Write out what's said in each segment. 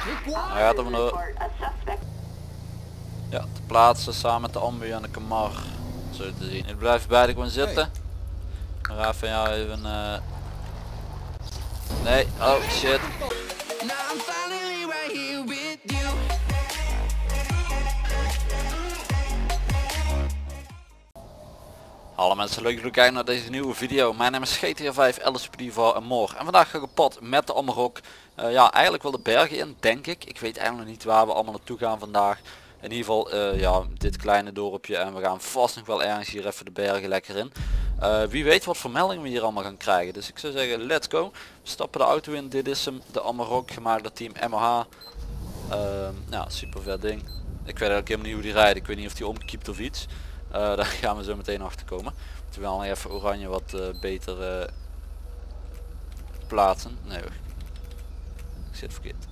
Hij gaat hem ja, te plaatsen samen met de ambu en de kamar. Zo te zien. Ik blijf beide gewoon zitten. Dan ga van jou even nee, oh shit. Hallo mensen, leuk dat jullie kijken naar deze nieuwe video. Mijn naam is GTA 5 LSPD en more. En vandaag ga ik op pad met de Amarok. Ja, eigenlijk wel de bergen in, denk ik. Ik weet eigenlijk nog niet waar we allemaal naartoe gaan vandaag. In ieder geval, ja, dit kleine dorpje. En we gaan vast nog wel ergens hier even de bergen lekker in. Wie weet wat voor meldingen we hier allemaal gaan krijgen. Dus ik zou zeggen, let's go. We stappen de auto in. Dit is hem, de Amarok, gemaakt door team MOH. Ja, super vet ding. Ik weet eigenlijk helemaal niet hoe die rijdt. Ik weet niet of die omkiept of iets. Daar gaan we zo meteen achter komen. Moeten we al even oranje wat beter plaatsen. Nee hoor. Ik zit verkeerd.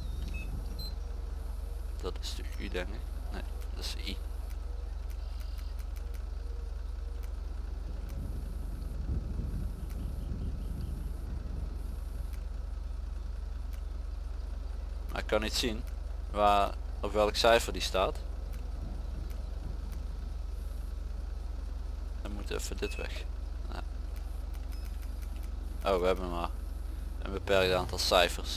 Dat is de U denk ik. Nee, dat is de I. Maar ik kan niet zien waar, op welk cijfer die staat. Dan moet even dit weg. Ja. Oh, we hebben maar een beperkt aantal cijfers.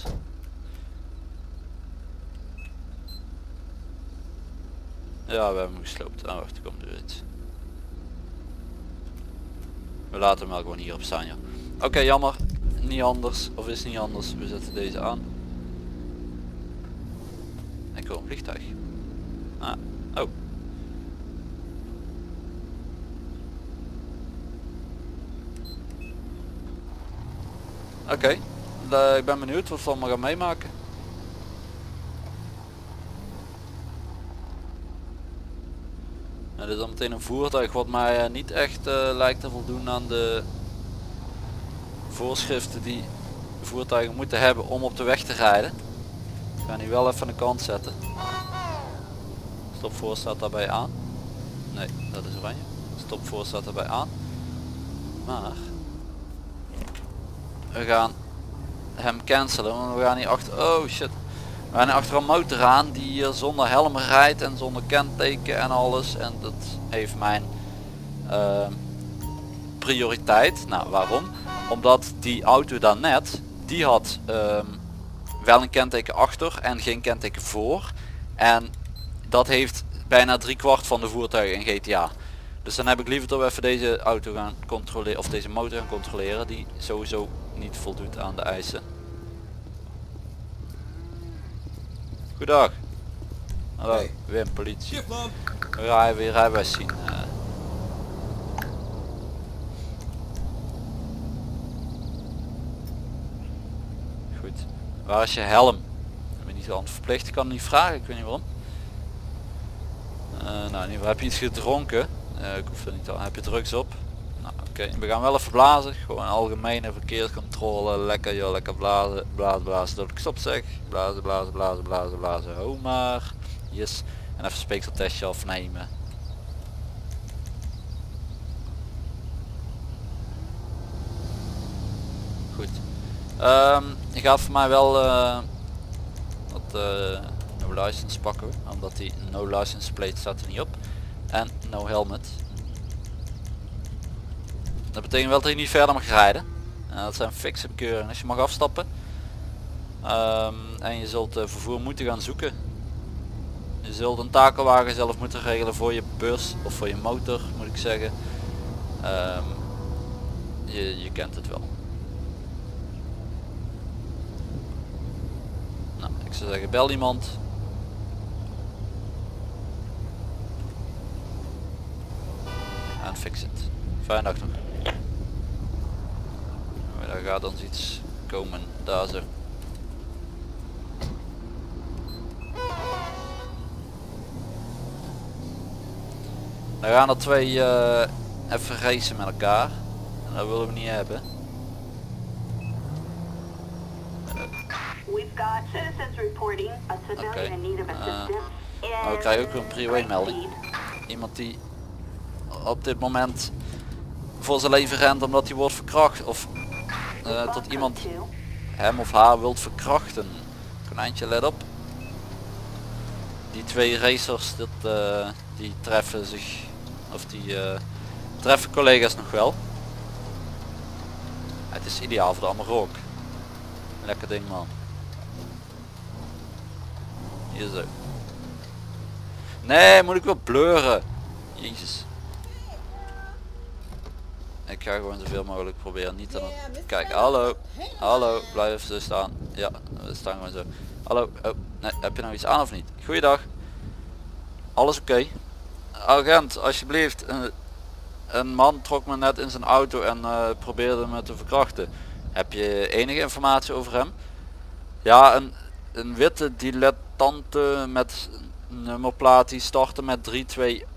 Ja, we hebben hem gesloopt. Ah, wacht, er komt er iets. We laten hem wel gewoon hierop staan, ja. Oké, jammer. Niet anders, of is niet anders. We zetten deze aan. Ik hoor een vliegtuig. Ah, oh. Oké, ik ben benieuwd wat we allemaal gaan meemaken. Nou, dit is dan meteen een voertuig wat mij niet echt lijkt te voldoen aan de voorschriften die voertuigen moeten hebben om op de weg te rijden. Ik ga die wel even aan de kant zetten. Stop voor staat daarbij aan. Nee, dat is oranje. Stop voor staat daarbij aan. Maar we gaan hem cancelen, want we gaan hier achter. Oh shit. We gaan hier achter een motor aan die hier zonder helm rijdt en zonder kenteken en alles. En dat heeft mijn prioriteit. Nou, waarom? Omdat die auto daarnet, die had wel een kenteken achter en geen kenteken voor. En dat heeft bijna 3/4 van de voertuigen in GTA. Dus dan heb ik liever toch even deze auto gaan controleren, of deze motor gaan controleren, die sowieso niet voldoet aan de eisen. Goedendag. Hallo, hey. Wim, politie. We gaan weer rijbewijs zien. Goed. Waar is je helm? Ik ben niet aan het verplicht, ik kan het niet vragen, ik weet niet waarom. Nou, in ieder geval heb je iets gedronken. Ik hoef er niet aan. Heb je drugs op? Nou, oké. We gaan wel even blazen. Gewoon algemene verkeerscontrole. Lekker joh, lekker blazen. Blazen. Dat ik stop zeg. Blazen. Ho maar. Yes. En even speekseltestje afnemen. Goed. Je gaat voor mij wel wat no license pakken. Omdat die no license plate staat er niet op. En no helmet. Dat betekent wel dat je niet verder mag rijden. Dat zijn fixe bekeuringen. Dus je mag afstappen. En je zult vervoer moeten gaan zoeken. Je zult een takelwagen zelf moeten regelen voor je bus. Of voor je motor moet ik zeggen. Je kent het wel. Nou, ik zou zeggen bel iemand. En fix het. Fijne dag nog. Daar gaat ons iets komen. Daar zo. Dan gaan er twee even racen met elkaar. En dat willen we niet hebben. Oké. Nou, we krijgen ook weer een prio 1 melding. Iemand die op dit moment voor zijn leven rent omdat hij wordt verkracht of tot iemand hem of haar wilt verkrachten. Konijntje, let op. die twee racers, die treffen zich, of die treffen collega's nog wel. Het is ideaal voor de Amarok. Lekker ding man. Hier zo. Nee, moet ik wel bleuren. Jezus. Ik ga gewoon zoveel mogelijk proberen niet aan het... Kijk, hallo. Hallo, blijf zo staan. Ja, we staan gewoon zo. Hallo. Oh, nee, heb je nou iets aan of niet? Goeiedag. Alles oké? Agent, alsjeblieft. Een man trok me net in zijn auto en probeerde me te verkrachten. Heb je enige informatie over hem? Ja, een witte dilettante met nummerplaat die startte met 320.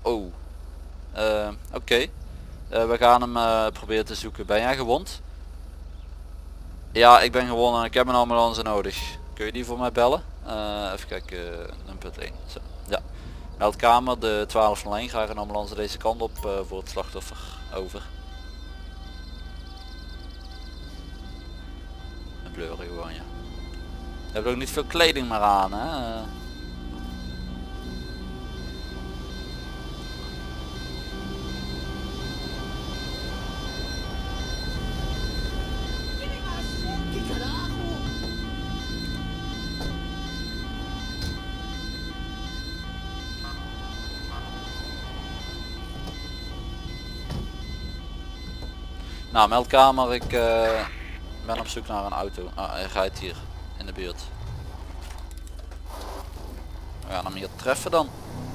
Oké. We gaan hem proberen te zoeken. Ben jij gewond? Ja, ik ben gewond en ik heb een ambulance nodig. Kun je die voor mij bellen? Even kijken, 1.1. Zo. Ja. Meldkamer, de 1201. Graag een ambulance deze kant op voor het slachtoffer. Over. Een bleuren gewoon, ja. We hebben ook niet veel kleding meer aan, hè. Nou, meldkamer, ik ben op zoek naar een auto. Hij rijdt hier in de buurt. We gaan hem hier treffen dan.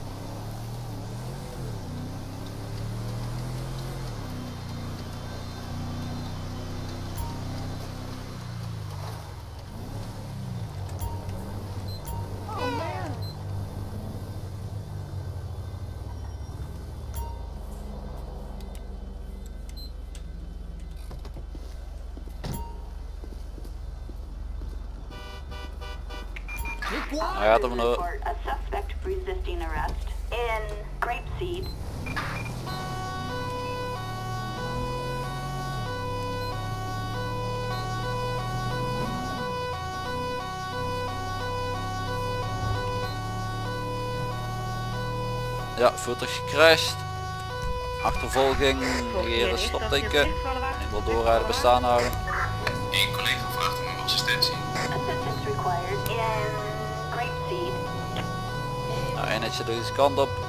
Hij gaat hem door. A suspect resisting arrest in Grapeseed. Ja, voertuig gecrashed. Achtervolging, negeren, stopteken. Ik wil doorrijden, bestaan houden. Eén collega vraagt om uw assistentie. Assistance required in Grapeseed. Nou, eenheidje deze kant op.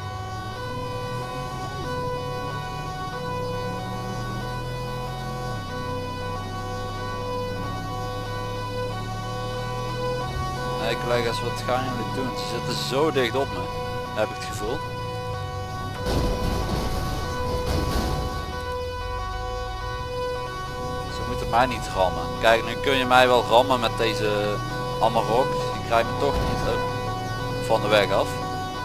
Nee collega's, wat gaan jullie doen? Ze zitten zo dicht op me, heb ik het gevoel. Ze moeten mij niet rammen. Kijk, nu kun je mij wel rammen met deze Amarok. Je krijgt me toch niet van de weg af.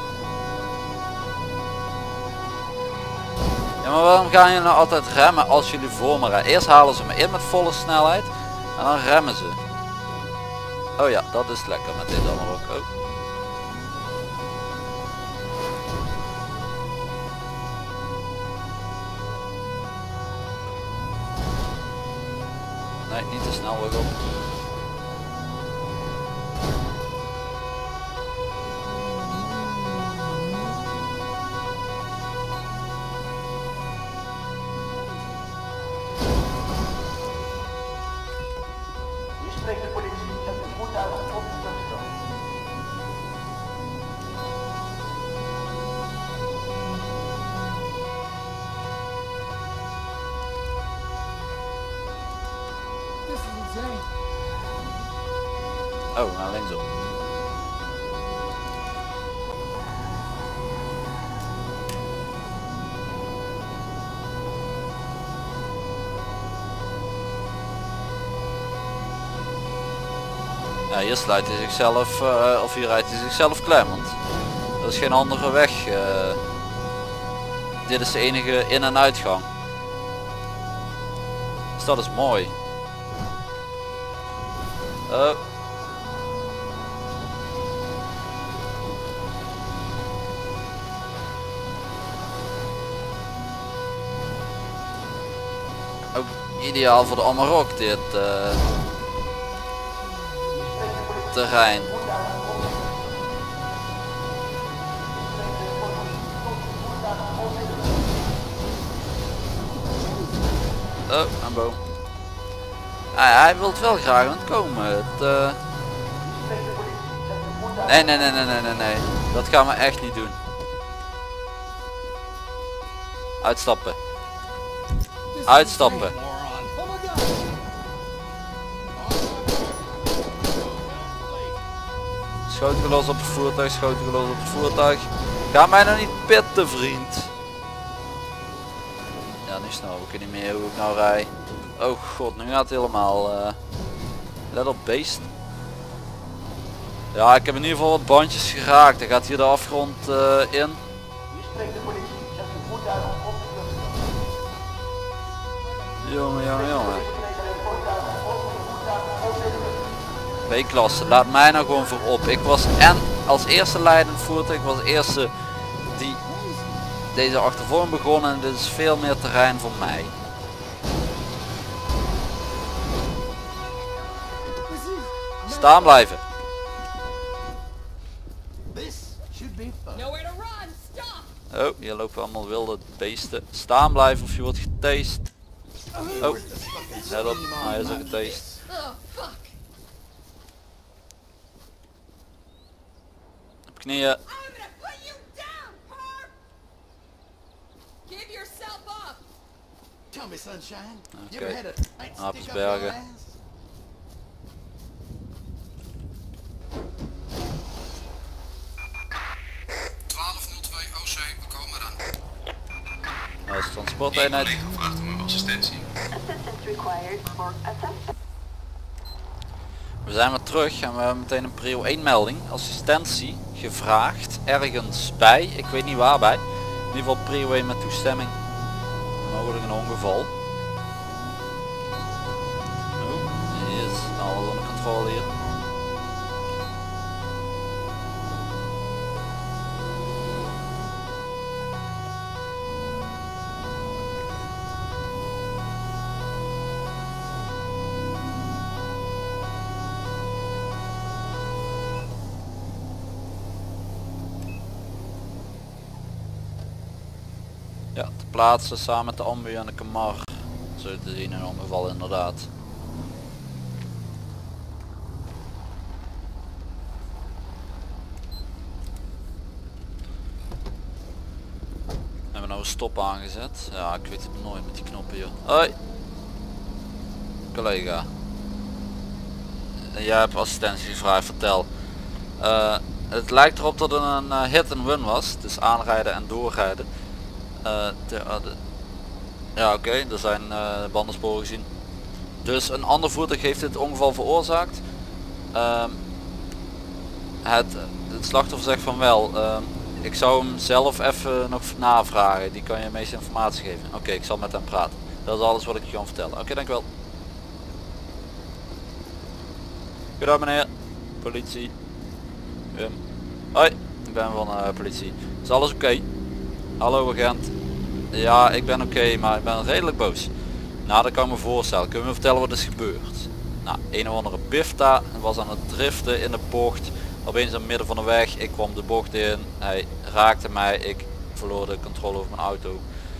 Ja, maar waarom gaan jullie nou altijd remmen als jullie voor me rijden? Eerst halen ze me in met volle snelheid en dan remmen ze. Oh ja, dat is lekker met deze Amarok ook. Nee, niet te snel weer op. Spreekt de politie, zet de voertuig op de vluchtstrook. This is insane. Oh, naar linksop. Ja, hier sluit hij zichzelf, of hier rijdt hij zichzelf klem, want er is geen andere weg. Dit is de enige in- en uitgang. Dus dat is mooi. Ook ideaal voor de Amarok dit terrein. Oh, een boom. Hij wil wel graag ontkomen. Nee. Dat gaan we echt niet doen. Uitstappen. Uitstappen. Oh my God! Schoten gelost op het voertuig, schoten gelost op het voertuig. Ga mij nou niet pitten, vriend. Ja, nu snel ik niet meer hoe ik nou rij. Oh god, nu gaat het helemaal. Let op beest. Ja, ik heb in ieder geval wat bandjes geraakt. Dan gaat hier de afgrond in. Hier spreekt de politie. Zet uw voertuig op de vlucht. Jongen. B-klasse, laat mij nou gewoon voorop. Ik was en als eerste leidend voertuig, ik was de eerste die deze achtervorm begon en dit is veel meer terrein voor mij. Staan blijven. Oh, hier lopen allemaal wilde beesten. Staan blijven of je wordt getased. Oh, let op, hij is al getased. Op knieën. Oké, Apelsbergen. Dat is transporteenheid. Een collega vraagt om uw assistentie. Assistance required for a suspect. We zijn weer terug en we hebben meteen een prio 1 melding. Assistentie gevraagd ergens bij, ik weet niet waarbij. In ieder geval prio 1 met toestemming. Mogelijk een ongeval. Oh, hier is alles onder controle hier. Ja, te plaatsen samen met de ambu en de Camar. Zo te zien een ongeval inderdaad. Hebben we nou een stop aangezet? Ja, ik weet het nooit met die knoppen hier. Hoi! Collega. Jij hebt assistentie gevraagd, vertel. Het lijkt erop dat het een hit and run was. Dus aanrijden en doorrijden. Ja, oké, er zijn bandensporen gezien. Dus een ander voertuig heeft dit ongeval veroorzaakt. Het slachtoffer zegt van wel. Ik zou hem zelf even nog navragen. Die kan je de meeste informatie geven. Oké, ik zal met hem praten. Dat is alles wat ik je kan vertellen. Oké, dankjewel. Goedendag meneer. Politie. Hoi, ik ben van politie. Is alles oké? Hallo agent. Ja, ik ben oké, maar ik ben redelijk boos. Nou, dat kan ik me voorstellen. Kun je me vertellen wat is gebeurd? Nou, een of andere Bifta was aan het driften in de bocht. Opeens in het midden van de weg. Ik kwam de bocht in. Hij raakte mij. Ik verloor de controle over mijn auto.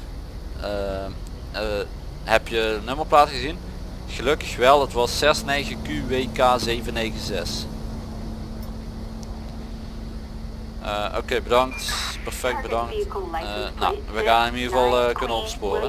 Heb je de nummerplaat gezien? Gelukkig wel. Het was 69QWK796. Oké, bedankt. Perfect, bedankt. Nou, we gaan hem in ieder geval kunnen opsporen.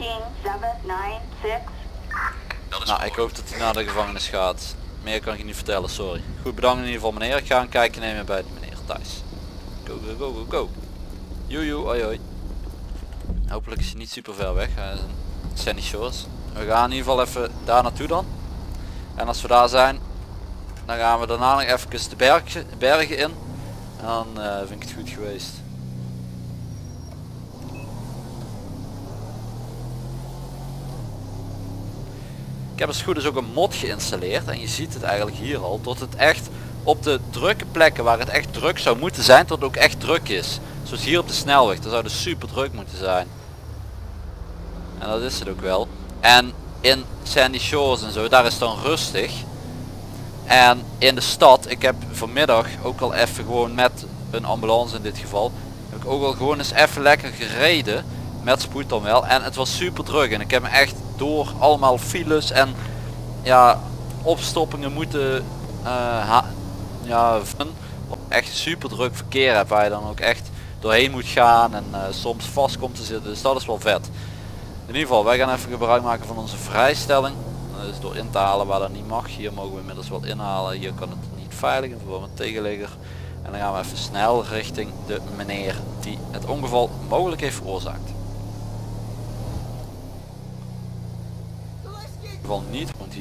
Nou, ik hoop dat hij naar de gevangenis gaat. Meer kan ik je niet vertellen, sorry. Goed, bedankt in ieder geval meneer. Ik ga een kijkje nemen bij de meneer thuis. Go, go, go, go, go. Joejoe, oi oi. Hopelijk is hij niet super ver weg. Hij is een Sandy Shores. We gaan in ieder geval even daar naartoe dan. En als we daar zijn, dan gaan we daarna nog even de bergen in. En dan vind ik het goed geweest. Ik heb als het goed is ook een mod geïnstalleerd. En je ziet het eigenlijk hier al. Tot het echt op de drukke plekken waar het echt druk zou moeten zijn. Tot het ook echt druk is. Zoals hier op de snelweg. Daar zou het super druk moeten zijn. En dat is het ook wel. En in Sandy Shores en zo. Daar is het dan rustig. En in de stad. Ik heb vanmiddag ook al even gewoon met een ambulance in dit geval. Heb ik ook al gewoon eens even lekker gereden. Met spoed dan wel. En het was super druk. En ik heb me echt door allemaal files en ja, opstoppingen moeten echt super druk verkeer hebt waar je dan ook echt doorheen moet gaan en soms vast komt te zitten, dus dat is wel vet. In ieder geval, wij gaan even gebruik maken van onze vrijstelling. Dus door in te halen waar dat niet mag. Hier mogen we inmiddels wel inhalen. Hier kan het niet veilig in verband met tegenligger. En dan gaan we even snel richting de meneer die het ongeval mogelijk heeft veroorzaakt. In ieder geval niet, want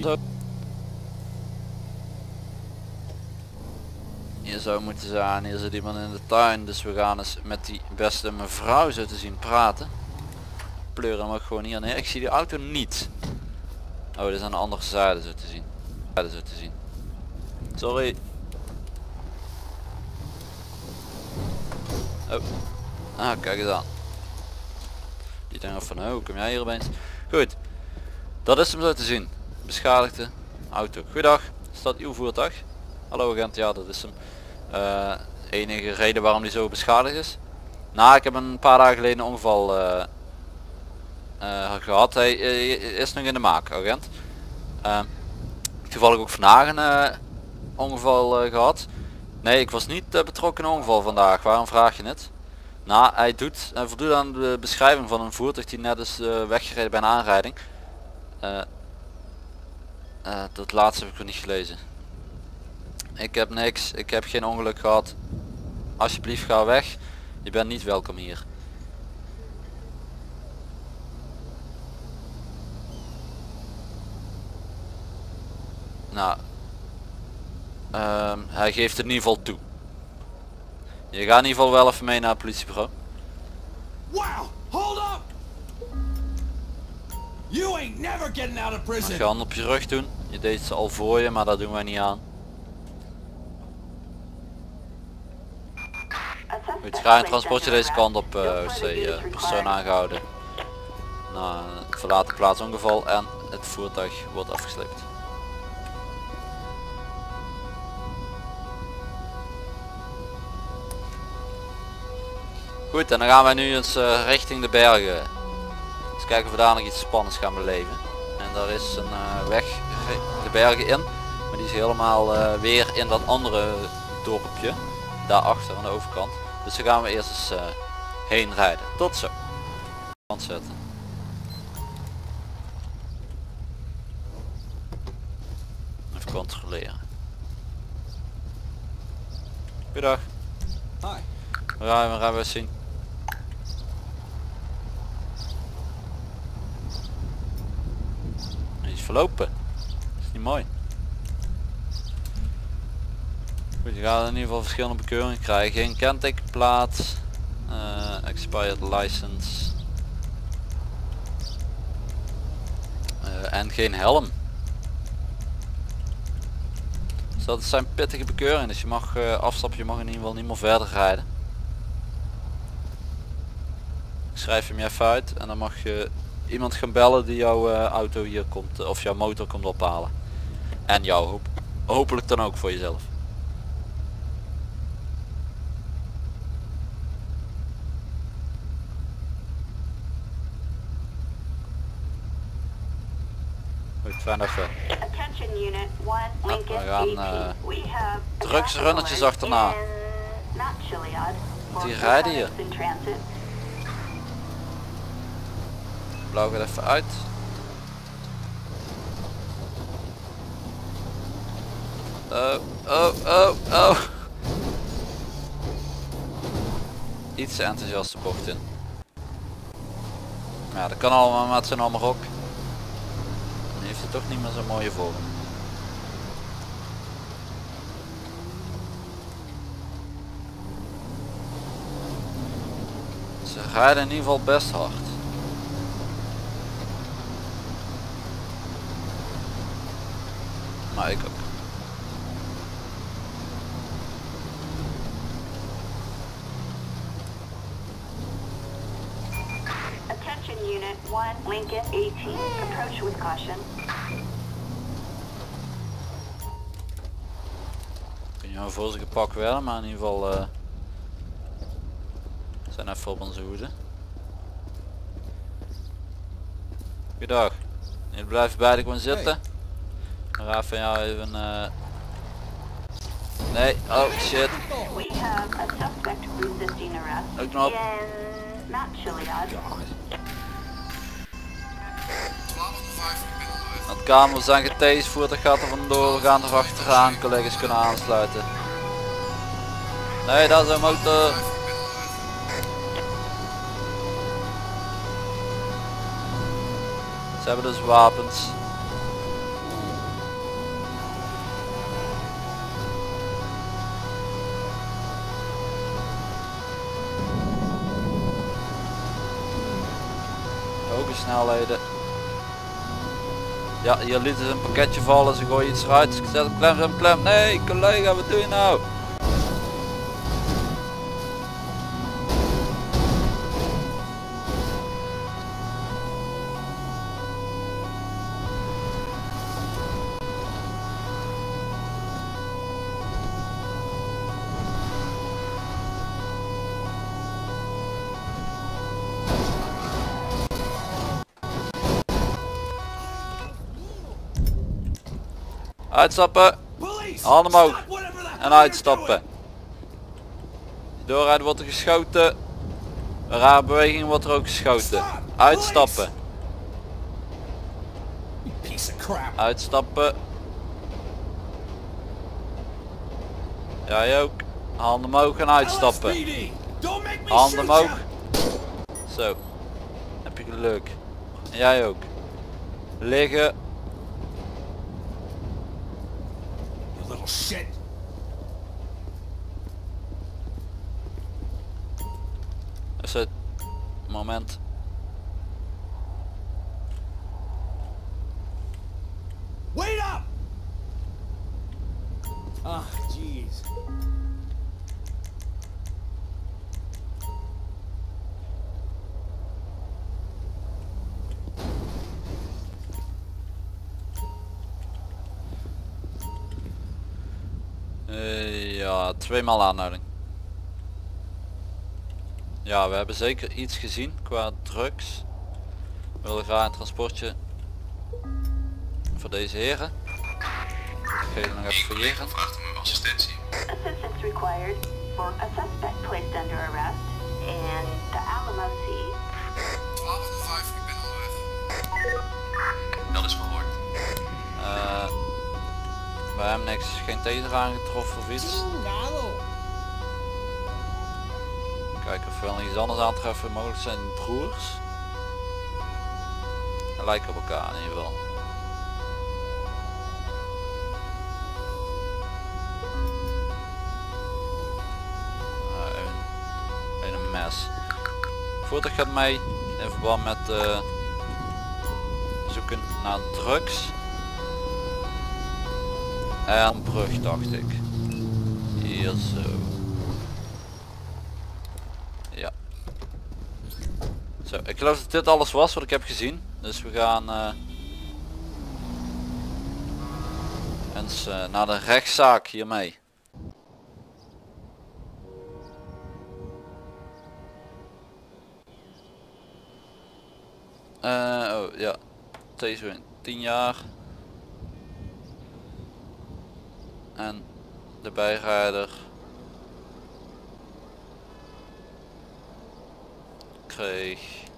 hier zou moeten zijn. Hier zit iemand in de tuin. Dus we gaan eens met die beste mevrouw zo te zien praten. Pleuren hem ook gewoon hier neer. Ik zie die auto niet. Oh, dit is aan de andere zijde zo te zien. Sorry. Oh. Ah, kijk eens aan. Die denken van, oh, kom jij hier opeens? Goed. Dat is hem zo te zien. Beschadigde auto. Goedendag. Is dat uw voertuig? Hallo agent, ja dat is hem. Enige reden waarom die zo beschadigd is? Nou, ik heb een paar dagen geleden een ongeval gehad. Hij is nog in de maak, agent. Toevallig ook vandaag een ongeval gehad. Nee, ik was niet betrokken in een ongeval vandaag. Waarom vraag je het? Nou, hij voldoet aan de beschrijving van een voertuig die net is weggereden bij een aanrijding. Dat laatste heb ik nog niet gelezen. Ik heb niks, ik heb geen ongeluk gehad. Alsjeblieft ga weg. Je bent niet welkom hier. Nou, hij geeft het in ieder geval toe. Je gaat in ieder geval wel even mee naar het politiebureau. Wow, hold up! You ain't never getting out of prison. Mag je hand op je rug doen. Je deed ze al voor je, maar dat doen wij niet aan. Goed, ga een transportje deze kant op, persoon aangehouden. Nou, het verlaten plaats ongeval en het voertuig wordt afgesleept. Goed, en dan gaan wij nu eens richting de bergen. Eens kijken of we daar nog iets spannends gaan beleven. En daar is een weg de bergen in, maar die is helemaal weer in dat andere dorpje. Daarachter aan de overkant. Dus daar gaan we eerst eens heen rijden. Tot zo. Zetten. Even controleren. Goedendag. Hi. Waar gaan we zien? Hij is verlopen. Dat is niet mooi. Goed, je gaat in ieder geval verschillende bekeuringen krijgen. Geen kentekenplaat, expired license en geen helm. Dus dat zijn pittige bekeuringen, dus je mag afstappen, je mag in ieder geval niet meer verder rijden. Ik schrijf hem je even uit en dan mag je iemand gaan bellen die jouw auto hier komt, of jouw motor komt ophalen. En jou hopelijk dan ook voor jezelf. Fijn even. We gaan drugsrunnertjes achterna. Die rijden hier. Blauw gaat even uit. Oh. Iets te enthousiast de bocht in. Ja, dat kan allemaal met zijn Amarok. Heeft het toch niet meer zo'n mooie vorm. Ze rijden in ieder geval best hard. Maar ik ook. Attention Unit 1, Lincoln 18, approach with caution. Kun je voor ze gepakt werden, maar in ieder geval zijn even op onze hoede. Goedendag. Jullie blijven beide gewoon zitten. Dan ga van jou even... Nee, oh shit. We have a suspect resisting arrest Ook nog op. in Mount Chiliad. 12 naar 5, ik ben onderweg. Het kamer, we zijn getased, voertuig gaat er vandoor, we gaan er achteraan, collega's kunnen aansluiten. Nee, dat is een motor. Ze hebben dus wapens. Hoge snelheden. Ja, hier lieten ze een pakketje vallen, ze gooien iets eruit, ze zetten klem, klem. Nee, collega, wat doe je nou? Uitstappen, Police! handen omhoog Stop whatever the hell en you're uitstappen. Doorrijden wordt er geschoten. Een rare beweging wordt er ook geschoten. Uitstappen, doing. You piece of crap. uitstappen. Jij ook. Handen omhoog en uitstappen. LSPD, don't make me Handen shoot omhoog. you. Zo. Heb je geluk. En jij ook. Liggen. You little shit. Is het moment. Wait up! Ah, jeez. Ja, 2 maal aanhouding. Ja, we hebben zeker iets gezien qua drugs. We willen graag een transportje voor deze heren. Ik ga jullie nog even fouilleren. Vraagt om uw assistentie. Assistance required for a suspect placed under arrest in the Alamo Sea. 12 naar 5, ik ben onderweg. Dat is verhoord. Bij hem niks, geen taser aangetroffen of iets. Kijken of we wel iets anders aantreffen. Mogelijk zijn het broers. Ze lijken op elkaar in ieder geval. Een mes. Voertuig gaat mee in verband met zoeken naar drugs. En een brug dacht ik. Hier zo. Ja. Zo, ik geloof dat dit alles was wat ik heb gezien. Dus we gaan eens naar de rechtszaak hiermee. Oh ja, deze 10 jaar. En de bijrijder kreeg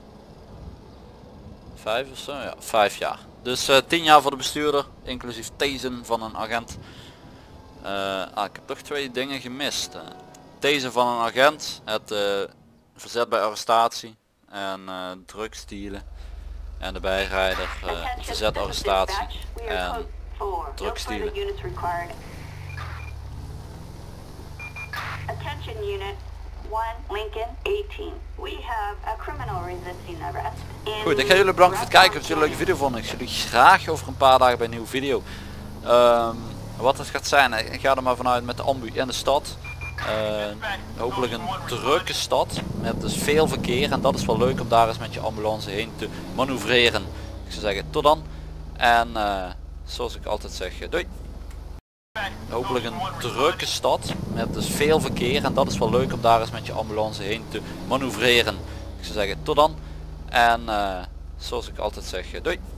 5 of zo, ja, 5 jaar. Dus 10 jaar voor de bestuurder, inclusief tasen van een agent. Ik heb toch 2 dingen gemist. Tasen van een agent, het verzet bij arrestatie en drugsdealen. En de bijrijder, verzet arrestatie en drugsdealen. Attention unit 1 Lincoln 18. We have a criminal resisting arrest in Goed, ik ga jullie bedanken voor het kijken. Of jullie een leuke video vonden. Ik zie jullie graag over een paar dagen bij een nieuwe video. Wat het gaat zijn, ik ga er maar vanuit met de ambu in de stad. Hopelijk een drukke stad met dus veel verkeer. En dat is wel leuk om daar eens met je ambulance heen te manoeuvreren. Ik zou zeggen tot dan. En zoals ik altijd zeg, doei. Hopelijk een drukke stad met dus veel verkeer en dat is wel leuk om daar eens met je ambulance heen te manoeuvreren. Ik zou zeggen tot dan en zoals ik altijd zeg, doei.